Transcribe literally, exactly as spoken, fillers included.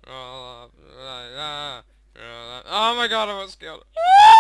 Roll up. Oh my god, I was scared.